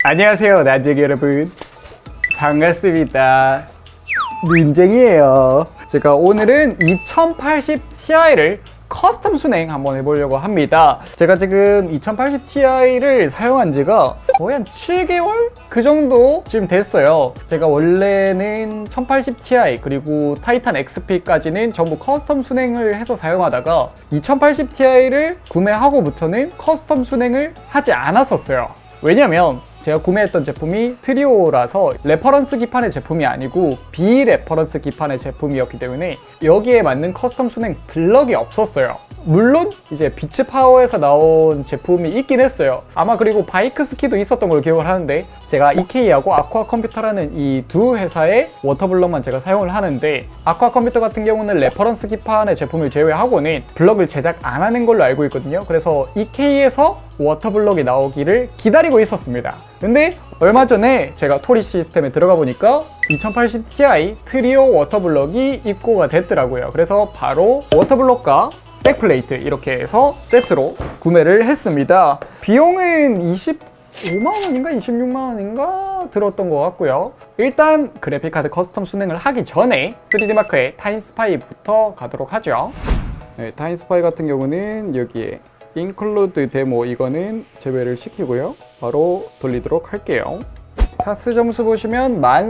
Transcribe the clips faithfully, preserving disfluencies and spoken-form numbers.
안녕하세요 난쟁이 여러분, 반갑습니다. 눈쟁이에요. 제가 오늘은 이천팔십 티아이를 커스텀 순행 한번 해보려고 합니다. 제가 지금 이천팔십 티아이를 사용한 지가 거의 한 칠 개월? 그 정도쯤 됐어요. 제가 원래는 천팔십 티아이 그리고 타이탄 엑스피까지는 전부 커스텀 순행을 해서 사용하다가 이천팔십 티아이를 구매하고부터는 커스텀 순행을 하지 않았었어요. 왜냐면 제가 구매했던 제품이 트리오라서 레퍼런스 기판의 제품이 아니고 비레퍼런스 기판의 제품이었기 때문에 여기에 맞는 커스텀 순행 블럭이 없었어요. 물론 이제 비츠파워에서 나온 제품이 있긴 했어요. 아마 그리고 바이크 스키도 있었던 걸 기억을 하는데, 제가 이케이하고 아쿠아 컴퓨터라는 이 두 회사의 워터블럭만 제가 사용을 하는데, 아쿠아 컴퓨터 같은 경우는 레퍼런스 기판의 제품을 제외하고는 블럭을 제작 안 하는 걸로 알고 있거든요. 그래서 이케이에서 워터블럭이 나오기를 기다리고 있었습니다. 근데 얼마 전에 제가 토리 시스템에 들어가 보니까 이천팔십 티아이 트리오 워터블럭이 입고가 됐더라고요. 그래서 바로 워터블럭과 백플레이트 이렇게 해서 세트로 구매를 했습니다. 비용은 이십오만 원인가 이십육만 원인가 들었던 것 같고요. 일단 그래픽카드 커스텀 순행을 하기 전에 쓰리디마크의 타임스파이부터 가도록 하죠. 네, 타임스파이 같은 경우는 여기에 인클루드 데모 이거는 제외를 시키고요. 바로 돌리도록 할게요. 타스 점수 보시면 만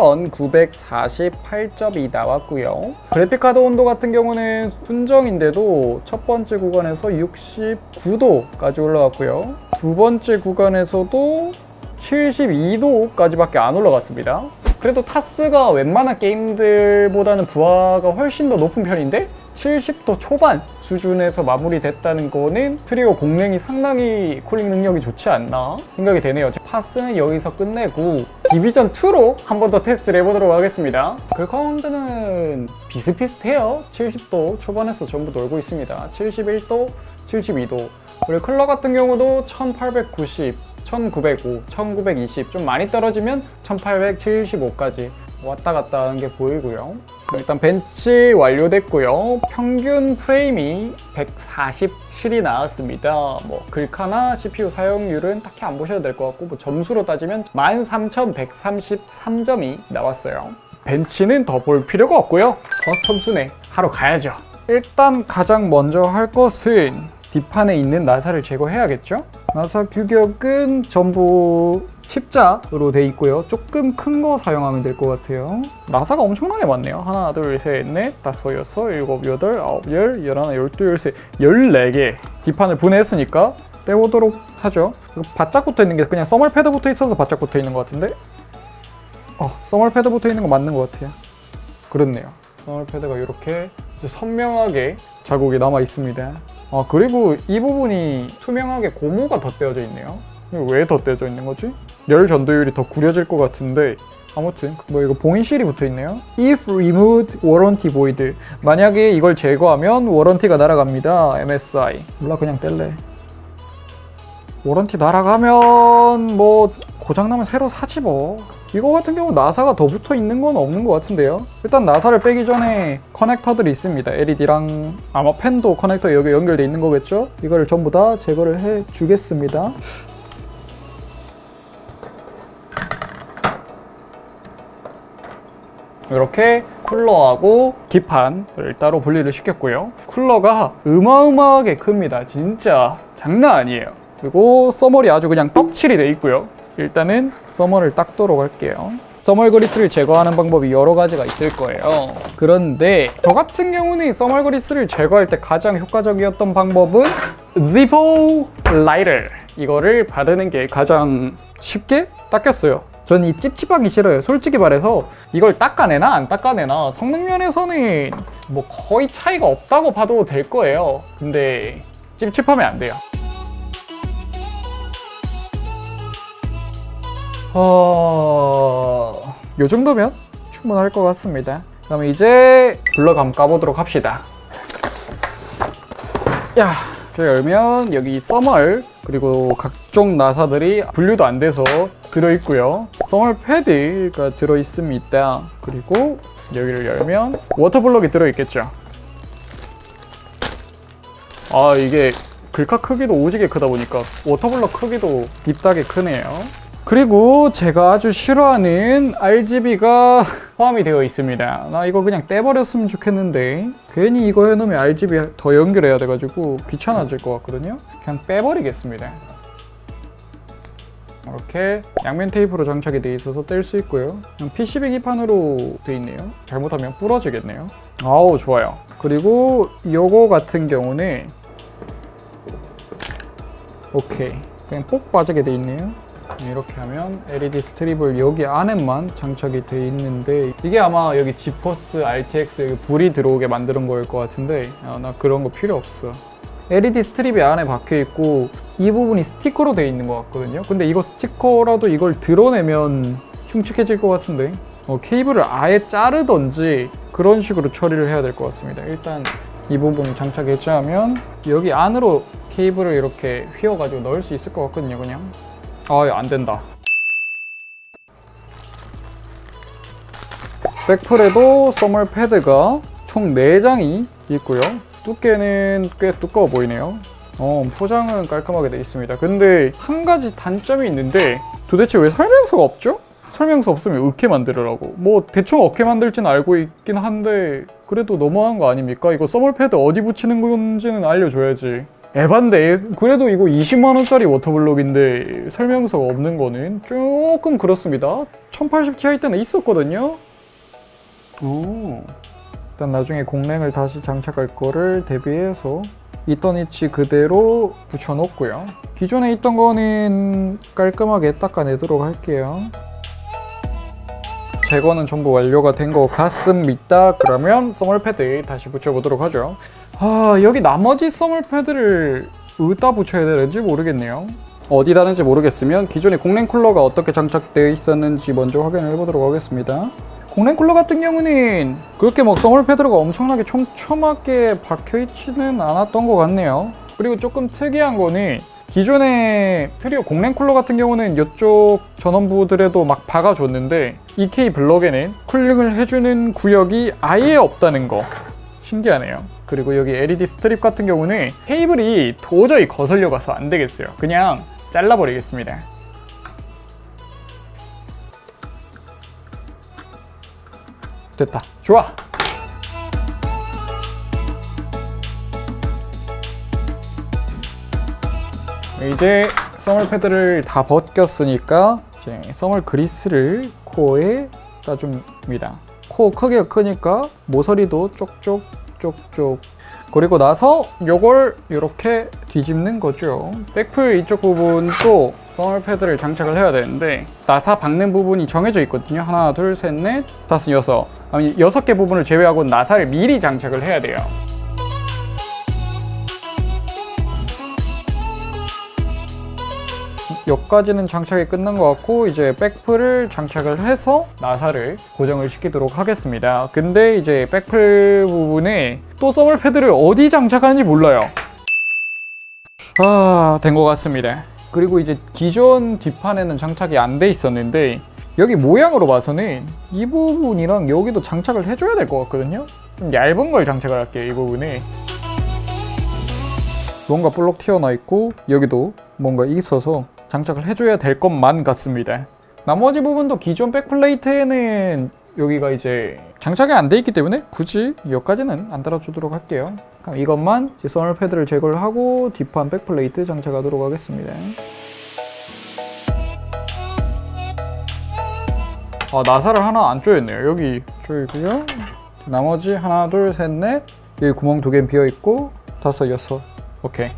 사천구백사십팔 점이 나왔고요. 그래픽카드 온도 같은 경우는 순정인데도 첫 번째 구간에서 육십구 도까지 올라갔고요. 두 번째 구간에서도 칠십이 도까지밖에 안 올라갔습니다. 그래도 타스가 웬만한 게임들보다는 부하가 훨씬 더 높은 편인데 칠십 도 초반 수준에서 마무리됐다는 거는 트리오 공랭이 상당히 쿨링 능력이 좋지 않나 생각이 되네요. 파스는 여기서 끝내고 디비전 투로 한 번 더 테스트를 해보도록 하겠습니다. 글카운드는 비슷비슷해요. 칠십 도 초반에서 전부 놀고 있습니다. 칠십일 도, 칠십이 도. 그리고 클럭 같은 경우도 천팔백구십, 천구백오, 천구백이십, 좀 많이 떨어지면 천팔백칠십오까지 왔다 갔다 하는 게 보이고요. 일단 벤치 완료됐고요. 평균 프레임이 백사십칠이 나왔습니다. 뭐 글카나 씨피유 사용률은 딱히 안 보셔도 될 것 같고, 뭐 점수로 따지면 만 삼천백삼십삼 점이 나왔어요. 벤치는 더 볼 필요가 없고요. 커스텀 순행 하러 가야죠. 일단 가장 먼저 할 것은 뒷판에 있는 나사를 제거해야겠죠? 나사 규격은 전부 십자로 돼 있고요. 조금 큰 거 사용하면 될 것 같아요. 나사가 엄청나게 많네요. 하나, 둘, 셋, 넷, 다섯, 여섯, 일곱, 여덟, 아홉, 열, 열하나, 열두, 열세, 열네 개. 뒷판을 분해했으니까 떼보도록 하죠. 바짝 붙어 있는 게 그냥 써멀 패드 붙어 있어서 바짝 붙어 있는 것 같은데? 어, 써멀 패드 붙어 있는 거 맞는 것 같아요. 그렇네요. 써멀 패드가 이렇게 선명하게 자국이 남아 있습니다. 아, 그리고 이 부분이 투명하게 고무가 덧대어져 있네요. 왜 덧대어져 있는 거지? 열 전도율이 더 구려질 것 같은데, 아무튼 뭐 이거 봉인실이 붙어 있네요. If removed warranty void. 만약에 이걸 제거하면 워런티가 날아갑니다. 엠에스아이. 몰라, 그냥 뗄래. 워런티 날아가면 뭐 고장나면 새로 사지 뭐. 이거 같은 경우 나사가 더 붙어 있는 건 없는 것 같은데요. 일단 나사를 빼기 전에 커넥터들이 있습니다. 엘이디랑 아마 펜도 커넥터 여기 연결돼 있는 거겠죠? 이거를 전부 다 제거를 해 주겠습니다. 이렇게 쿨러하고 기판을 따로 분리를 시켰고요. 쿨러가 어마어마하게 큽니다. 진짜 장난 아니에요. 그리고 써멀이 아주 그냥 떡칠이 돼 있고요. 일단은 써멀을 닦도록 할게요. 써멀 그리스를 제거하는 방법이 여러 가지가 있을 거예요. 그런데 저 같은 경우는 써멀 그리스를 제거할 때 가장 효과적이었던 방법은 지포 라이터, 이거를 바르는 게 가장 쉽게 닦였어요. 전 이 찝찝하기 싫어요. 솔직히 말해서 이걸 닦아내나 안 닦아내나 성능 면에서는 뭐 거의 차이가 없다고 봐도 될 거예요. 근데 찝찝하면 안 돼요. 어... 요 정도면 충분할 것 같습니다. 그럼 이제 블럭 한번 까보도록 합시다. 야, 열면 여기 써멀 그리고 각종 나사들이 분류도 안 돼서 들어있고요. 써멀 패드가 들어있습니다. 그리고 여기를 열면 워터블럭이 들어있겠죠. 아, 이게 글카 크기도 오지게 크다 보니까 워터블럭 크기도 딥하게 크네요. 그리고 제가 아주 싫어하는 알지비가 포함이 되어 있습니다. 나 이거 그냥 떼버렸으면 좋겠는데 괜히 이거 해놓으면 알지비 더 연결해야 돼가지고 귀찮아질 것 같거든요. 그냥 빼버리겠습니다. 이렇게 양면 테이프로 장착이 되어 있어서 뗄 수 있고요. 그냥 피씨비 기판으로 되어 있네요. 잘못하면 부러지겠네요. 아우 좋아요. 그리고 요거 같은 경우는 오케이 그냥 뽁 빠지게 되어 있네요. 이렇게 하면 엘이디 스트립을 여기 안에만 장착이 되어 있는데 이게 아마 여기 지포스 알티엑스 여기 불이 들어오게 만드는 거일 것 같은데 아, 나 그런 거 필요 없어. 엘이디 스트립이 안에 박혀 있고 이 부분이 스티커로 되어 있는 것 같거든요. 근데 이거 스티커라도 이걸 드러내면 흉측해질 것 같은데 어, 케이블을 아예 자르던지 그런 식으로 처리를 해야 될 것 같습니다. 일단 이 부분 장착 해제하면 여기 안으로 케이블을 이렇게 휘어가지고 넣을 수 있을 것 같거든요. 그냥 아, 안 된다. 백플에도 써멀 패드가 총 네 장이 있고요. 두께는 꽤 두꺼워 보이네요. 어, 포장은 깔끔하게 되어 있습니다. 근데 한 가지 단점이 있는데 도대체 왜 설명서가 없죠? 설명서 없으면 어떻게 만들으라고. 뭐 대충 어떻게 만들지는 알고 있긴 한데 그래도 너무한 거 아닙니까? 이거 써멀 패드 어디 붙이는 건지는 알려줘야지. 에반데 그래도 이거 이십만 원짜리 워터블럭인데 설명서가 없는 거는 조금 그렇습니다. 천팔십 티아이 때는 있었거든요. 오. 일단 나중에 공랭을 다시 장착할 거를 대비해서 있던 위치 그대로 붙여놓고요. 기존에 있던 거는 깔끔하게 닦아내도록 할게요. 제거는 전부 완료가 된 것 같습니다. 그러면 써멀 패드 다시 붙여보도록 하죠. 아, 여기 나머지 써멀 패드를 어디다 붙여야 되는지 모르겠네요. 어디 다른지 모르겠으면 기존에 공랭 쿨러가 어떻게 장착되어 있었는지 먼저 확인을 해보도록 하겠습니다. 공랭 쿨러 같은 경우는 그렇게 막 써멀 패드가 엄청나게 촘촘하게 박혀있지는 않았던 것 같네요. 그리고 조금 특이한 거는 기존의 트리오 공랭 쿨러 같은 경우는 이쪽 전원부들에도 막 박아줬는데 이케이 블럭에는 쿨링을 해주는 구역이 아예 없다는 거 신기하네요. 그리고 여기 엘이디 스트립 같은 경우는 케이블이 도저히 거슬려 가서 안 되겠어요. 그냥 잘라버리겠습니다. 됐다. 좋아. 이제 써멀 패드를 다 벗겼으니까 이제 써멀 그리스를 코어에 짜줍니다. 코 크기가 크니까 모서리도 쪽쪽 쪽쪽. 그리고 나서 요걸 이렇게 뒤집는 거죠. 백플 이쪽 부분도 써멀 패드를 장착을 해야 되는데 나사 박는 부분이 정해져 있거든요. 하나, 둘, 셋, 넷, 다섯, 여섯. 아니 여섯 개 부분을 제외하고 나사를 미리 장착을 해야 돼요. 여기까지는 장착이 끝난 것 같고 이제 백플을 장착을 해서 나사를 고정을 시키도록 하겠습니다. 근데 이제 백플 부분에 또 써멀 패드를 어디 장착하는지 몰라요. 아, 된 것 같습니다. 그리고 이제 기존 뒷판에는 장착이 안 돼 있었는데 여기 모양으로 봐서는 이 부분이랑 여기도 장착을 해줘야 될 것 같거든요. 좀 얇은 걸 장착을 할게요. 이 부분에 뭔가 볼록 튀어나와 있고 여기도 뭔가 있어서 장착을 해줘야 될 것만 같습니다. 나머지 부분도 기존 백플레이트에는 여기가 이제 장착이 안 돼 있기 때문에 굳이 여기까지는 안 달아주도록 할게요. 그럼 이것만 이제 써멀 패드를 제거를 하고 뒷판 백플레이트 장착하도록 하겠습니다. 아, 나사를 하나 안 조였네요. 여기 조이고요. 나머지 하나, 둘, 셋, 넷. 여기 구멍 두 개 비어 있고 다섯, 여섯. 오케이.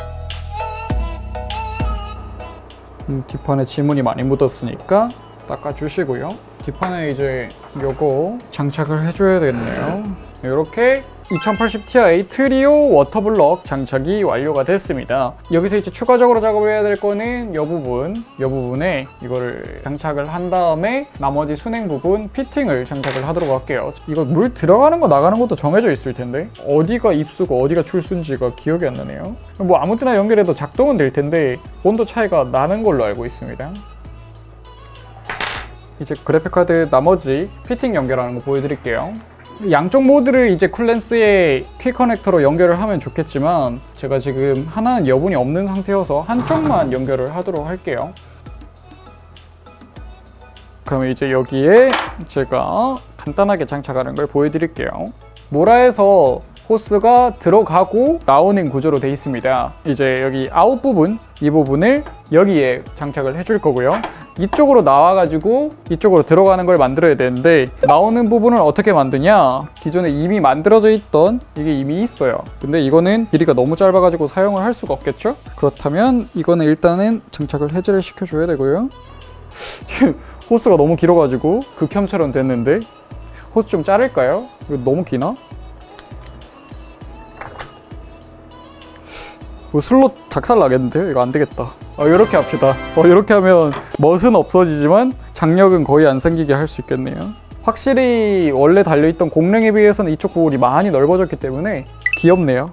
음, 뒷판에 지문이 많이 묻었으니까 닦아주시고요. 뒷판에 이제 요거 장착을 해줘야 되겠네요. 이렇게 이천팔십 티아이 트리오 워터블럭 장착이 완료가 됐습니다. 여기서 이제 추가적으로 작업을 해야 될 거는 이 부분, 이 부분에 이거를 장착을 한 다음에 나머지 순행 부분 피팅을 장착을 하도록 할게요. 이거 물 들어가는 거 나가는 것도 정해져 있을 텐데 어디가 입수고 어디가 출수인지가 기억이 안 나네요. 뭐 아무 때나 연결해도 작동은 될 텐데 온도 차이가 나는 걸로 알고 있습니다. 이제 그래픽카드 나머지 피팅 연결하는 거 보여드릴게요. 양쪽 모드를 이제 쿨랜스에 퀵 커넥터로 연결을 하면 좋겠지만 제가 지금 하나는 여분이 없는 상태여서 한쪽만 연결을 하도록 할게요. 그러면 이제 여기에 제가 간단하게 장착하는 걸 보여드릴게요. 모라에서 호스가 들어가고 나오는 구조로 되어 있습니다. 이제 여기 아웃 부분, 이 부분을 여기에 장착을 해줄 거고요. 이쪽으로 나와가지고 이쪽으로 들어가는 걸 만들어야 되는데, 나오는 부분을 어떻게 만드냐, 기존에 이미 만들어져 있던 이게 이미 있어요. 근데 이거는 길이가 너무 짧아가지고 사용을 할 수가 없겠죠? 그렇다면 이거는 일단은 장착을 해제를 시켜줘야 되고요. 호스가 너무 길어가지고 극혐처럼 됐는데, 호스 좀 자를까요? 이거 너무 기나? 이거 슬롯 작살 나겠는데요? 이거 안 되겠다. 어, 이렇게 합시다. 어, 이렇게 하면 멋은 없어지지만 장력은 거의 안 생기게 할 수 있겠네요. 확실히 원래 달려있던 공랭에 비해서는 이쪽 부분이 많이 넓어졌기 때문에 귀엽네요.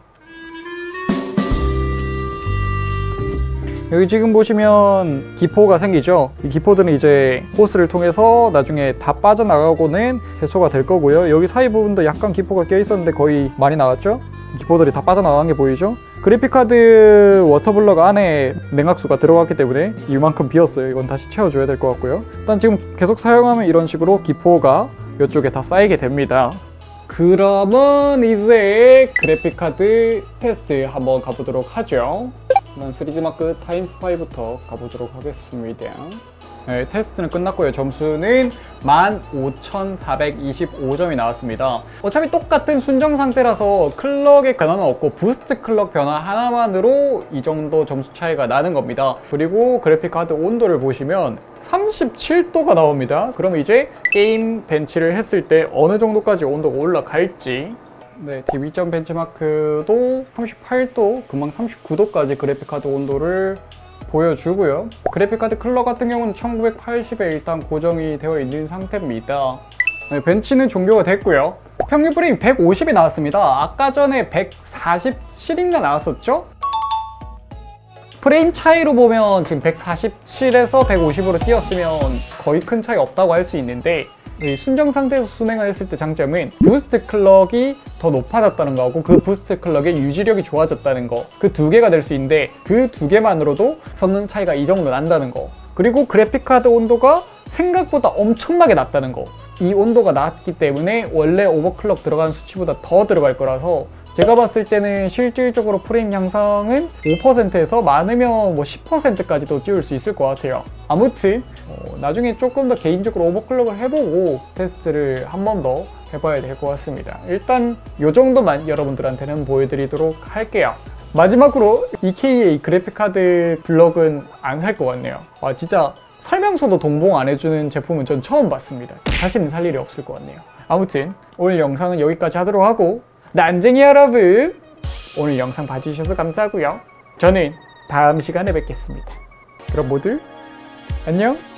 여기 지금 보시면 기포가 생기죠? 이 기포들은 이제 호스를 통해서 나중에 다 빠져나가고는 해소가 될 거고요. 여기 사이 부분도 약간 기포가 껴 있었는데 거의 많이 나갔죠? 기포들이 다 빠져나간 게 보이죠? 그래픽카드 워터블럭 안에 냉각수가 들어갔기 때문에 이만큼 비었어요. 이건 다시 채워줘야 될 것 같고요. 일단 지금 계속 사용하면 이런 식으로 기포가 이쪽에 다 쌓이게 됩니다. 그러면 이제 그래픽카드 테스트 한번 가보도록 하죠. 난 쓰리디 마크 타임스파이부터 가보도록 하겠습니다. 네, 테스트는 끝났고요. 점수는 만 오천사백이십오 점이 나왔습니다. 어차피 똑같은 순정 상태라서 클럭의 변화는 없고 부스트 클럭 변화 하나만으로 이 정도 점수 차이가 나는 겁니다. 그리고 그래픽카드 온도를 보시면 삼십칠 도가 나옵니다. 그럼 이제 게임 벤치를 했을 때 어느 정도까지 온도가 올라갈지, 네, 디비 점 벤치마크도 삼십팔 도, 금방 삼십구 도까지 그래픽카드 온도를 보여주고요. 그래픽카드 클럭 같은 경우는 천구백팔십에 일단 고정이 되어 있는 상태입니다. 네, 벤치는 종료가 됐고요. 평균 프레임 백오십이 나왔습니다. 아까 전에 백사십칠인가 나왔었죠? 프레임 차이로 보면 지금 백사십칠에서 백오십으로 뛰었으면 거의 큰 차이 없다고 할 수 있는데, 이 순정 상태에서 순행을 했을 때 장점은 부스트 클럭이 더 높아졌다는 거하고 그 부스트 클럭의 유지력이 좋아졌다는 거, 그 두 개가 될 수 있는데 그 두 개만으로도 성능 차이가 이 정도 난다는 거, 그리고 그래픽카드 온도가 생각보다 엄청나게 낮다는 거. 이 온도가 낮기 때문에 원래 오버클럭 들어가는 수치보다 더 들어갈 거라서 제가 봤을 때는 실질적으로 프레임 향상은 오 퍼센트에서 많으면 뭐 십 퍼센트까지도 띄울 수 있을 것 같아요. 아무튼 어, 나중에 조금 더 개인적으로 오버클럭을 해보고 테스트를 한 번 더 해봐야 될 것 같습니다. 일단 이 정도만 여러분들한테는 보여드리도록 할게요. 마지막으로 이케이에이 그래픽카드 블럭은 안 살 것 같네요. 와, 진짜 설명서도 동봉 안 해주는 제품은 전 처음 봤습니다. 다시는 살 일이 없을 것 같네요. 아무튼 오늘 영상은 여기까지 하도록 하고, 난쟁이 여러분, 오늘 영상 봐주셔서 감사하고요. 저는 다음 시간에 뵙겠습니다. 그럼 모두 안녕!